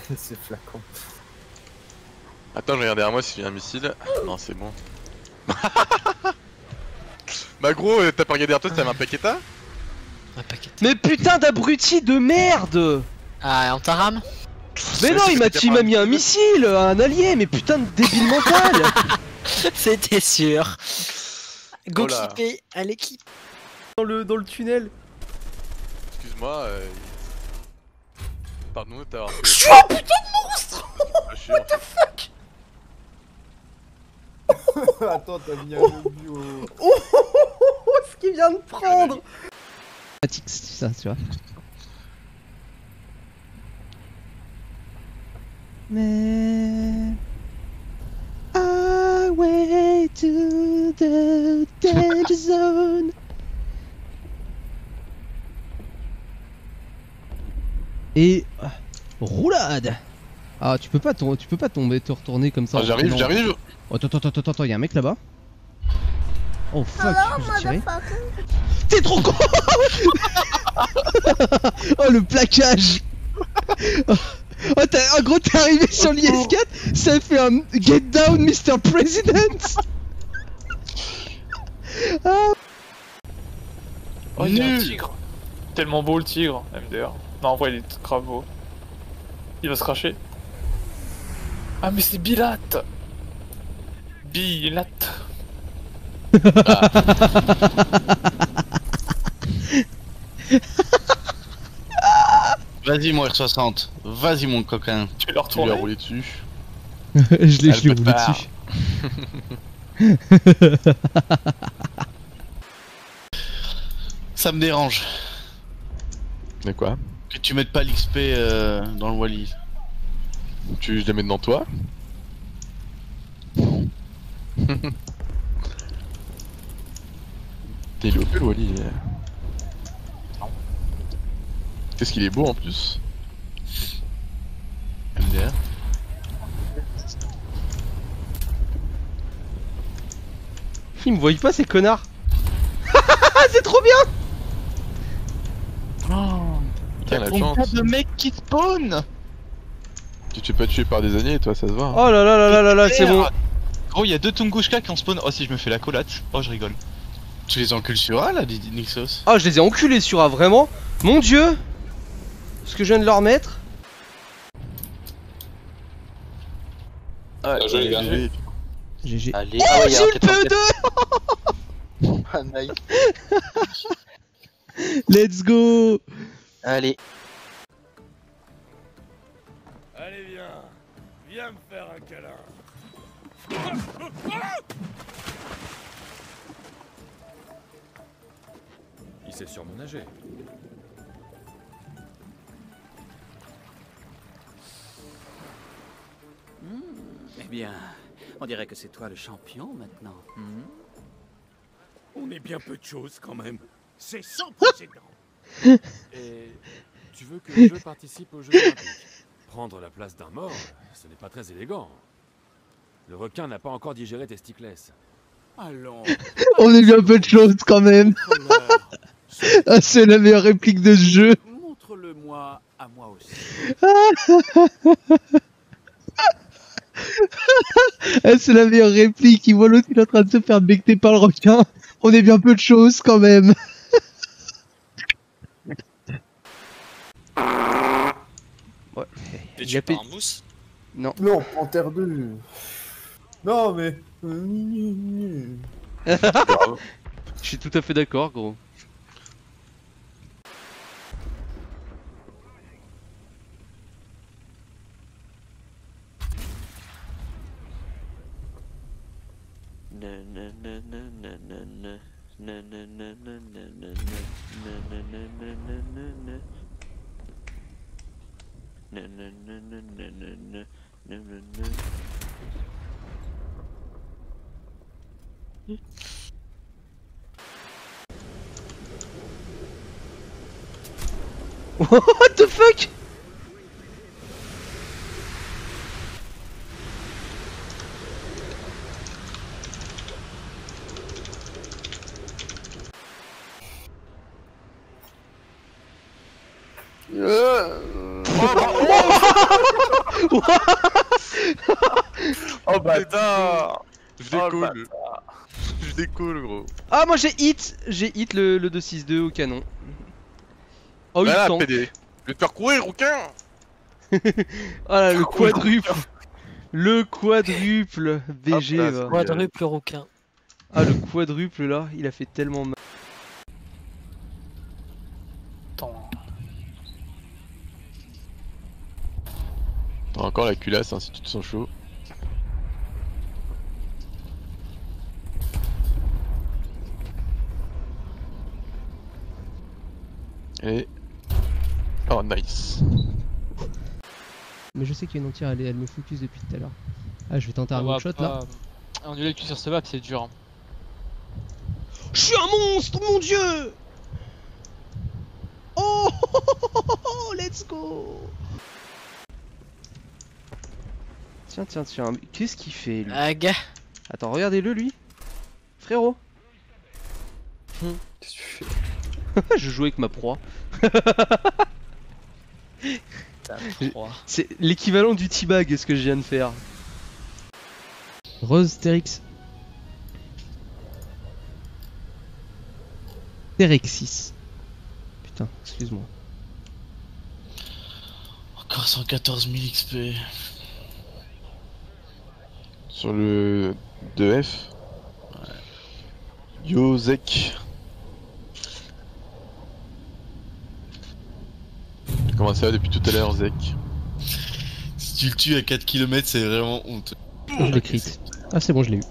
C'est flacon. Attends, je regarde derrière moi s'il y a un missile. Non, c'est bon. Bah gros, t'as pas regardé derrière toi si t'avais un paqueta? Un paquet. Mais putain d'abruti de merde! Ah, on t'arame? Mais non, il m'a mis un missile, un allié, mais putain de débile mental! C'était sûr. Go Oh là. clipper à l'équipe. Dans le tunnel. Excuse-moi. Pardon de t'avoir fait. Oh putain de monstre! What the fuck? Attends, t'as mis un obus au... Oh, ce qu'il vient de prendre! C'est ça, tu vois. Mais... Highway to the danger zone. Et... roulade. Ah, tu peux pas tomber, te retourner comme ça. Ah, j'arrive, j'arrive. Oh, attends, y'a un mec là-bas. Oh fuck, j'ai tiré. T'es trop con. Oh le plaquage. Oh en gros t'es arrivé sur l'IS4, ça fait un get down Mr. President. Ah. Oh il y a un tigre. Tellement beau le tigre, MDR. Non en vrai il est grave beau. Il va se cracher. Ah mais c'est Bilat. Bilat. Vas-y mon R60, vas-y mon coquin. Tu vas leur Tu lui as tourner. roulé dessus. Je l'ai roulé bâtard. dessus. Ça me dérange Mais quoi? que tu mettes pas l'XP dans le Wally. Tu veux que je les mets devant toi? T'es OP le Wally. Qu'est-ce qu'il est beau en plus. MDR. Ils me voient pas ces connards. C'est trop bien. Tiens, la Combien chance. de mecs qui spawn? Tu te fais pas tuer par des araignées toi, ça se voit. Oh là là là là là là, c'est bon. Gros, il y a deux Tunguska qui en spawn. Oh, si je me fais la collate. Oh, je rigole. Tu les encules sur A là, Nixos? Oh, je les ai enculés sur A, vraiment. Mon dieu. Ce que je viens de leur mettre. Ah, joli gars. GG. Allez, Oh, j'ai le PE2. Ah, nice. Let's go. Allez. Allez viens me faire un câlin. Il sait sûrement nager. Eh bien, on dirait que c'est toi le champion maintenant. On est bien peu de choses quand même. C'est sans précédent. Et tu veux que je participe aux Jeux Olympiques? Prendre la place d'un mort, ce n'est pas très élégant. Le requin n'a pas encore digéré tes stickless. Allons. On est bien peu de choses quand même. Ah, c'est la meilleure réplique de ce jeu. Montre-le-moi à moi aussi. Ah, c'est la meilleure réplique. Il voit l'autre, il est en train de se faire becter par le requin. On est bien peu de choses quand même. Ouais. Et Il a tu pars fait- en mousse? Non. Non, Panthère 2. Non, mais... Je suis tout à fait d'accord, gros. What the fuck? Oh bâtard. Je Oh, décolle. Je décolle, gros. Ah, moi j'ai hit le 262 au canon. Oh, Bah il là, tank. PD. Je vais te faire courir, rouquin. Ah là, le quadruple. Le quadruple BG, Hop là, va. c'est- Quadruple rouquin. Ah, le quadruple là, il a fait tellement mal. Attends. T'as encore la culasse, hein, si tu te sens chaud. Et... Oh, nice. Mais je sais qu'il y a une entière, elle me focus depuis tout à l'heure. Ah, je vais tenter un On va one shot là. pas enduler le cul sur ce map, c'est dur. Hein. Je suis un monstre, mon dieu! Oh, let's go! Tiens, tiens, tiens, qu'est-ce qu'il fait lui? Aga. Attends, regardez-le lui. Frérot. Qu'est-ce que tu fais? Je joue avec ma proie. T'as froid. C'est l'équivalent du teabag ce que je viens de faire. Rose Terix. Terexis. Putain, excuse-moi. Encore 114 000 XP. Sur le 2F. Yo, Zek. Comment ça va depuis tout à l'heure, Zek? Si tu le tues à 4 km, c'est vraiment honteux. Je l'ai crit. Ah, c'est bon, je l'ai eu.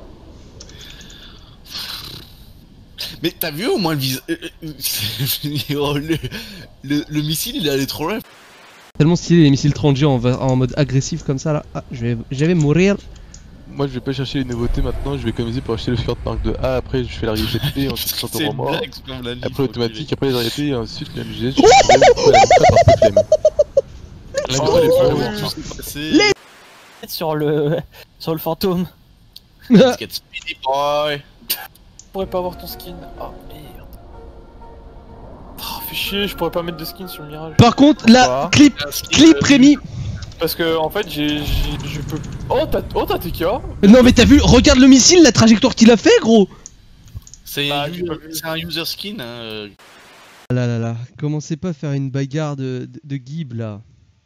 Mais t'as vu au moins le visage. Oh, le missile il est allé trop loin. Tellement stylé les missiles 30G en mode agressif comme ça là. Ah, je vais mourir. Moi, je vais pas chercher les nouveautés maintenant, je vais économiser pour acheter le Fjord Mark 2A, après je fais la RGT, ensuite 100 C'est euros une mort. blague, c'est comme la vie, Après faut automatique, après les RGT, et ensuite la MGS, je Oh vais par flemme. Là, enculer. les Oh, flemme. oh, c'est Sur le fantôme. Get speedy boy. Je pourrais pas avoir ton skin. Oh merde. Oh, fais chier, je pourrais pas mettre de skin sur le Mirage. Par contre, là, clip Rémi. Parce que en fait, je peux. Oh, t'as TK. Non, mais t'as vu, regarde le missile, la trajectoire qu'il a fait, gros. C'est Bah, un user skin. Hein. Ah là là là, commencez pas à faire une bagarre de Gib là.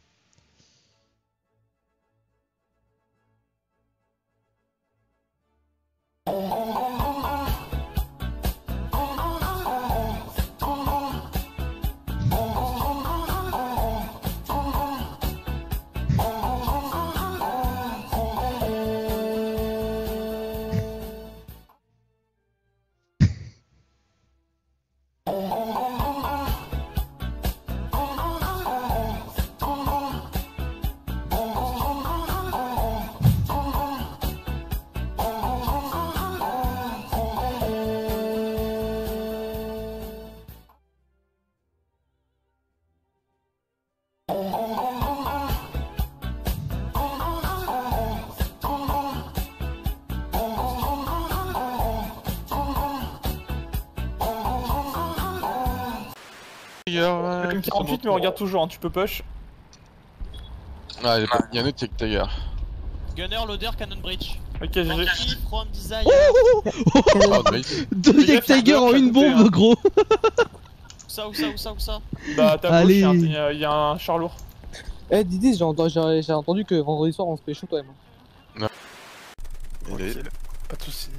Comme 48, mais regarde toujours, hein, tu peux push. Ah, y'a un autre qui est Tiger. Gunner, loader, cannon breach. Ok, GG. Anti, from design. Oh, nice. Deux Yak Tiger en une bombe, gros. Où ça Bah, t'as Allez. gauche, il y a un char lourd. Eh Didi, j'ai entendu que vendredi soir on se fait chaud toi et moi. Il est- Pas de soucis.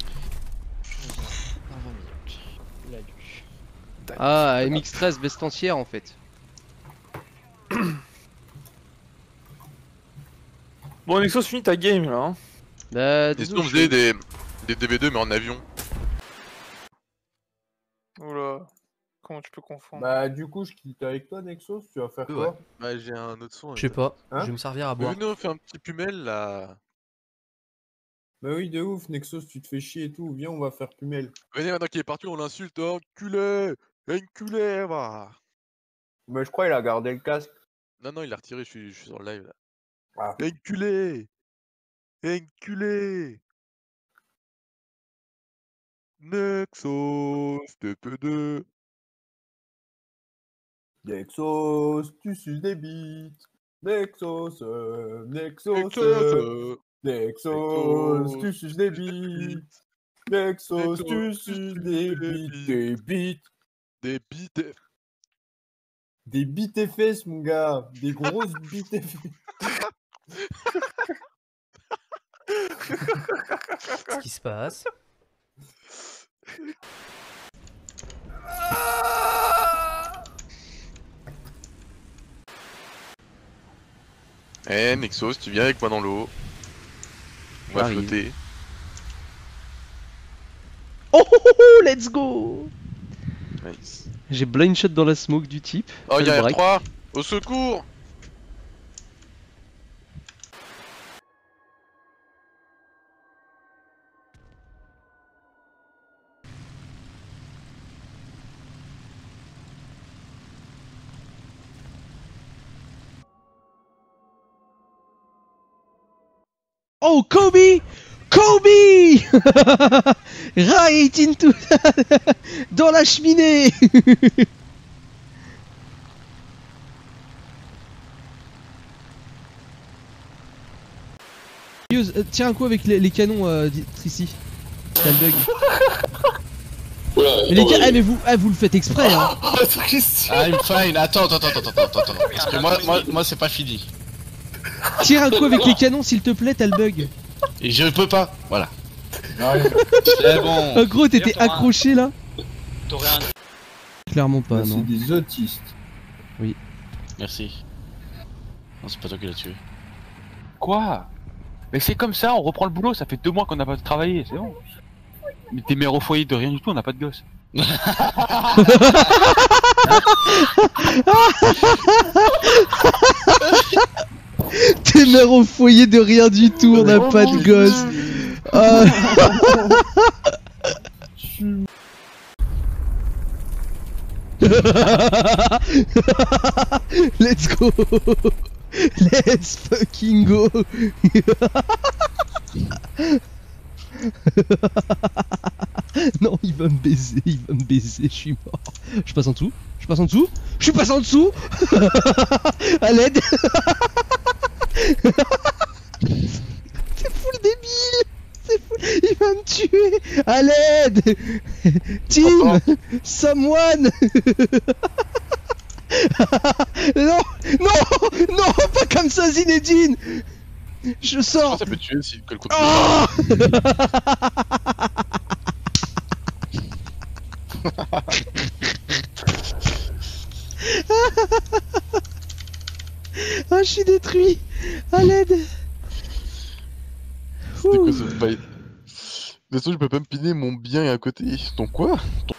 Ah, MX13 veste entière en fait. Bon, Nexus, finis ta game là. Hein. Bah, Et sinon, on faisait des DB2 mais en avion. Oula. Comment tu peux confondre? Bah, du coup, je quitte avec toi, Nexus, tu vas faire quoi? Bah, j'ai un autre son. Je sais pas, Hein je vais me servir à Mais boire. venez, on fait un petit pumel là. Bah oui, de ouf, Nexus, tu te fais chier et tout, viens, on va faire pumel. Venez, maintenant qu'il est parti, on l'insulte. Enculé! Enculé, va! Bah, je crois qu'il a gardé le casque. Non, non, il l'a retiré, je suis sur le live là. Ah. Enculé! Enculé! Nexus, TP2. Nexus, tu suces des bites. Nexos, Nexos, Nexos, tu suces des bites. Nexos, tu suces des bites, des bites. Des bites. Des bites et fesses, mon gars. Des grosses bites et fesses. Qu'est-ce qui se passe? Eh Nexos, tu viens avec moi dans l'eau. On va J'arrive. flotter. Oh, oh, oh, oh, let's go. Nice. J'ai blind shot dans la smoke du type. Oh, Fais y'a le break. R3. Au secours. Oh, Kobe! Kobe! Right into... dans la cheminée. Tiens un coup avec les canons, Tracy. T'as le bug. Mais les gars, mais vous le faites exprès, hein. I'm fine, attends. Parce que moi c'est pas fini. Tire un coup avec les canons, s'il te plaît, t'as le bug. Et je peux pas, voilà. C'est bon. Oh, gros, t'étais accroché là. T'aurais un. Clairement pas, C'est non. des autistes. Oui. Merci. Non, c'est pas toi qui l'as tué. Quoi? Mais c'est comme ça, on reprend le boulot, ça fait 2 mois qu'on n'a pas travaillé, c'est bon. Mais t'es mère au foyer de rien du tout, on n'a pas de gosse. T'es mère au foyer de rien du tout, on n'a pas de gosse. Ah. Let's go. Let's fucking go. Non, il va me baiser, je suis mort. Je passe en dessous, je passe en dessous, je passe en dessous. À l'aide. C'est full débile. C'est full... Il va me tuer. À l'aide. Team, someone. Non, non, pas comme ça, Zinedine. Je sors. Ça peut tuer si que le coup de Oh. Ah, je suis détruit. À l'aide. C'était quoi ce fight? De toute façon, je peux pas me piner, mon bien est à côté. Donc quoi?